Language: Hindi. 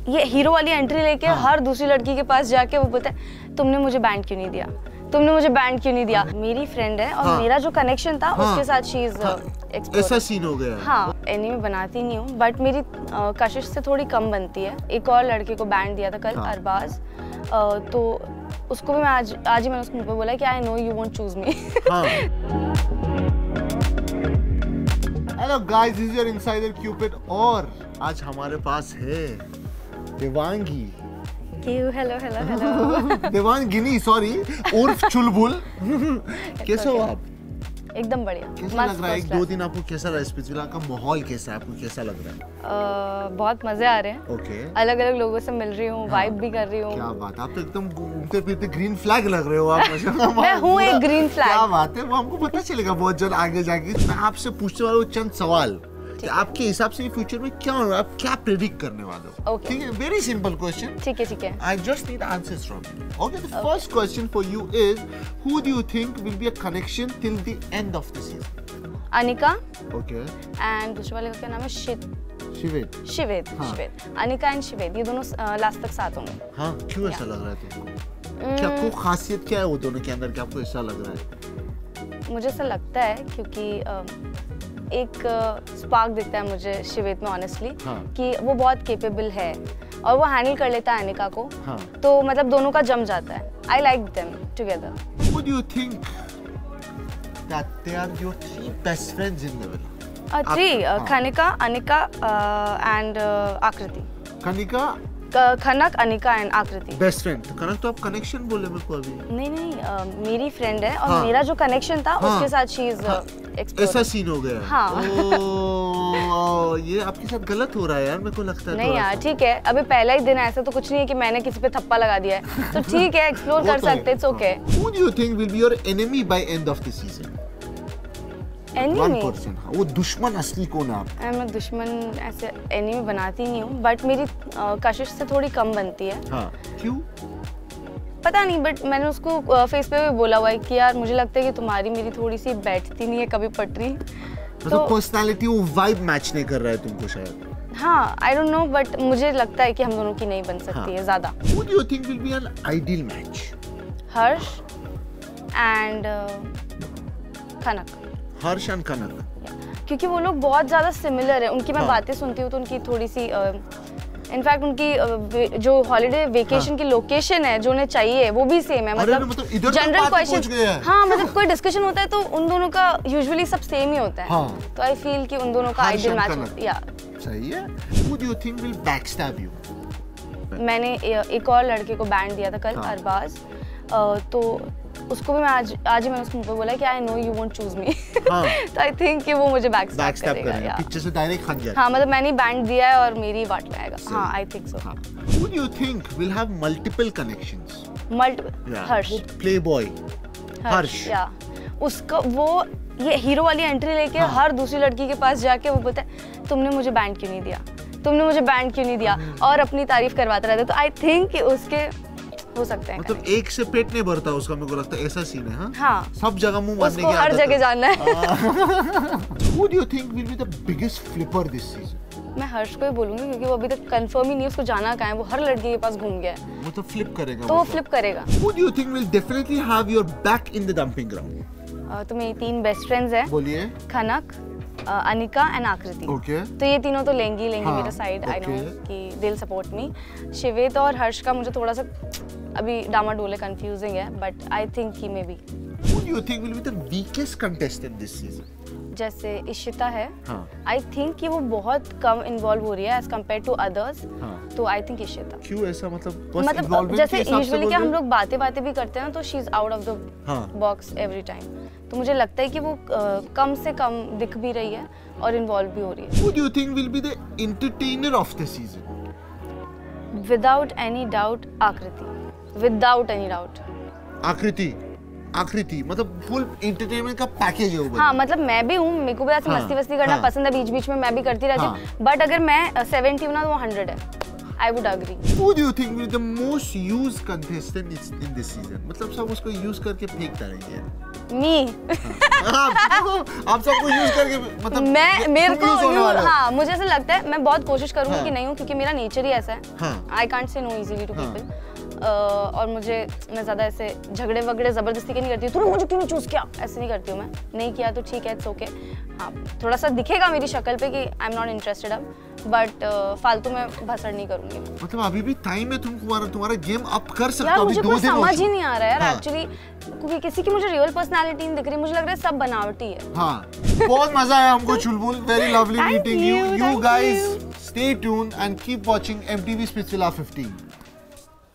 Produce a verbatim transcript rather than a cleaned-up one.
ये हीरो वाली एंट्री लेके हाँ. हर दूसरी लड़की के पास जाके वो बोलता है तुमने मुझे बैंड क्यों नहीं दिया, तुमने मुझे बैंड क्यों नहीं दिया। मेरी फ्रेंड है और हाँ. मेरा जो कनेक्शन था हाँ. उसके साथ शी इज ऐसा सीन हो गया। हाँ, एनीमे बनाती नहीं हूँ बट मेरी कशिश से थोड़ी कम बनती है। एक और लड़के को बैंड दिया था कल हाँ. अरबाज, तो उसको भी मैं आज आज ही मैंने उसको मुंह पे बोला कि I know you won't choose me. Hello guys, this is your insider cupid और आज हमारे पास है Devangi. Hello hello hello. Devangini sorry उर्फ चुलबुल। कैसे हो आप? एकदम बढ़िया। कैसा लग रहा है? एक दो दिन आपको कैसा लगा? स्पिरिचुअल का माहौल कैसा है? आपको कैसा लग रहा है? uh, बहुत मजे आ रहे हैं। ओके। अलग अलग लोगों से मिल रही हूँ, वाइब भी कर रही हूँ। क्या बात है, आप तो एकदम घूमते फिरते ग्रीन फ्लैग लग रहे हो आप। मैं हूँ एक ग्रीन फ्लैग। क्या बात है, वो हमको पता चलेगा बहुत जल्द आगे जाके। मैं आपसे पूछने वाला हूँ चंद सवाल, आपके हिसाब से फ्यूचर में क्या होगा, आप क्या प्रेडिक्ट करने वाले हो? ठीक है, वेरी सिंपल क्वेश्चन। ठीक है ठीक है। I just need answers from you. Okay, the first question for you is who do you think will be a connection till the end of the season? Anika. Okay. And दूसरे वाले का क्या नाम है? शित शिवेद। शिवेद हाँ. शिवेद। अनिका एंड शिवेद ये दोनों लास्ट तक साथ होंगे। हाँ, क्यों ऐसा लग रहा है तुमको? क्या को खासियत क्या है वो दोनों के अंदर, क्या आपको ऐसा लग रहा है? मुझे ऐसा लगता है क्योंकि एक स्पार्क दिखता है मुझे शिवेद में ऑनेस्टली हाँ. कि वो बहुत केपेबल है और वो हैंडल कर लेता है अनिका को हाँ. तो मतलब दोनों का जम जाता है। I like them together. Who do you think that they are your three best friends in the villa? Uh, three, uh, Khanika, Anika uh, and uh, Akriti. Kanika? Khanak, Anika and Aakriti. Best friend. Kanak तो आप कनेक्शन बोले मेरे को अभी। नहीं नहीं, uh, मेरी फ्रेंड है और हाँ. मेरा जो कनेक्शन था हाँ. उसके साथ शी इज ऐसा सीन हो गया। हाँ। ओ, ये आपके साथ गलत हो रहा है यार, मेरे को लगता है। नहीं यार ठीक है, अभी पहला ही दिन है, ऐसा तो कुछ नहीं है कि मैंने किसी पे थप्पा लगा दिया है, तो ठीक है एक्सप्लोर कर सकते हैं, it's okay. Who do you think will be your enemy by end of the season? Enemy? वो दुश्मन असली कौन है आप? मैं दुश्मन ऐसे एनिमी बनाती नहीं हूँ बट मेरी कशिश से थोड़ी कम बनती है। हाँ, क्यों? पता नहीं, बट मैंने उसको फेस पे भी बोला हुआ है कि यार मुझे लगता है कि तुम्हारी मेरी थोड़ी सी बैठती नहीं है कभी पटरी। तो पर्सनालिटी वो वाइब मैच नहीं कर रहा है तुमको शायद। हाँ, आई डोंट नो बट मुझे लगता है कि हम दोनों की नहीं बन सकती हाँ. है ज्यादा। Who do you think will be an ideal match? Harsh and Khanak. Harsh and Kanak. क्योंकि वो लोग बहुत ज्यादा सिमिलर है, उनकी मैं हाँ. बातें सुनती हूँ तो उनकी थोड़ी सी इनफैक्ट uh, उनकी uh, जो हॉलिडे वेकेशन हाँ. की लोकेशन है जो उन्हें चाहिए वो भी सेम है। मतलब जनरल क्वेश्चन हाँ मतलब कोई डिस्कशन होता है तो उन दोनों का यूजुअली सब सेम ही होता है हाँ. तो आई फील कि उन दोनों का आइडियल मैच या सही है। Who do you think will backstab you? मैंने एक और लड़के को बैंड दिया था कल हाँ. अरबाज, तो उसको भी मैं आज आज ही मैंने उसको मुंह पे बोला कि I know you won't choose me. तो आई थिंक कि वो मुझे बैकस्टैब करेगा, करेगा। पीछे से डायरेक्ट खा जाएगा। हाँ मतलब मैंने बैंड दिया है और मेरी वाट में आएगा। हाँ I think so. Who do you think will have multiple connections? Multiple? Harsh. Playboy। Harsh. या उसका वो ये हीरो वाली एंट्री लेके हाँ. हर दूसरी लड़की के पास जाके वो बोलता है तुमने मुझे बैंड क्यों नहीं दिया, तुमने मुझे बैंड क्यों नहीं दिया और अपनी तारीफ करवाता रहता है। तो आई थिंक कि उसके हो सकते हैं मतलब एक से पेट नहीं भरता उसका, मेरे को लगता है ऐसा सीन है। हाँ, हाँ. सब जगह मुंह मारने की आदत है, हर जगह जानना है। Who do you think will be the biggest flipper this season? मैं हर्ष को ही बोलूंगी क्योंकि वो अभी तक कंफर्म ही नहीं है उसको जाना कहाँ है, वो हर लड़की के पास घूम गया है। वो तो फ्लिप करेगा। तो वो फ्लिप करेगा। Who do you think will definitely have your back in the dumping ground? तो मेरी तीन बेस्ट फ्रेंड्स हैं। बोलिए। खनक, अनिका एंड आकृति। okay. तो ये तीनों तो लेंगी लेंगी हाँ, मेरा साइड। आई नो कि दे विल सपोर्ट मी। शिवेद और हर्ष का मुझे थोड़ा सा अभी डामाडोले कंफ्यूजिंग है but I think he may be. Who do you think will be the weakest contestant this season? जैसे इशिता है, आई हाँ. थिंक कि वो बहुत कम इन्वॉल्व हो रही है एज कम्पेयर टू अदर्स। तो आई थिंक इशिता। क्यों ऐसा? मतलब मतलब जैसे यूजुअली क्या हम लोग बातें बातें भी करते हैं तो she is out of the box every time. तो मुझे लगता है कि वो uh, कम से कम दिख भी रही है और इन्वॉल्व भी हो रही है। Who do you think will be the entertainer of the season? Without any doubt, आकृति। Without any doubt. आकृति। आकृति मतलब फुल एंटरटेनमेंट का पैकेज है वो। हाँ मतलब मैं भी हूँ, मेरे को भी ऐसे हाँ, मस्ती वस्ती करना हाँ, पसंद है, बीच बीच में मैं भी करती रहती हूँ हाँ, बट अगर मैं सेवेंटी हूँ ना तो वो हंड्रेड है। I would agree. Who do you think will be the most used contestant in this season? मतलब सब उसको यूज करके फेंकता रहेंगे। मी आप सबको यूज करके मतलब मैं मेरे को हाँ मुझे ऐसा लगता है मैं बहुत कोशिश करूंगी कि नहीं हूँ क्योंकि मेरा नेचर ही ऐसा है I can't say no easily to people और मुझे मैं ज़्यादा ऐसे झगड़े वगड़े ज़बरदस्ती के नहीं करती हूँ तूने मुझे क्यों नहीं चूज़ किया ऐसे नहीं करती हूँ मैं नहीं किया तो ठीक है इट्स ओके हाँ थोड़ा सा दिखेगा मेरी शक्ल पे कि आई एम नॉट इंटरेस्टेड अब बट फालतू में भसड़ नहीं करूंगी मतलब अभी भी टाइम है तुम तुम्हारा तुम्हारा गेम अप कर सकते हो अभी दो दिन मुझे समझ ही नहीं आ रहा है यार एक्चुअली क्योंकि किसी की मुझे रियल पर्सनालिटी नहीं दिख रही मुझे लग रहा है सब बनावटी है हाँ बहुत मजा आया हमको Chulbul very lovely meeting you you guys stay tuned and keep watching MTV Splitsvilla fifteen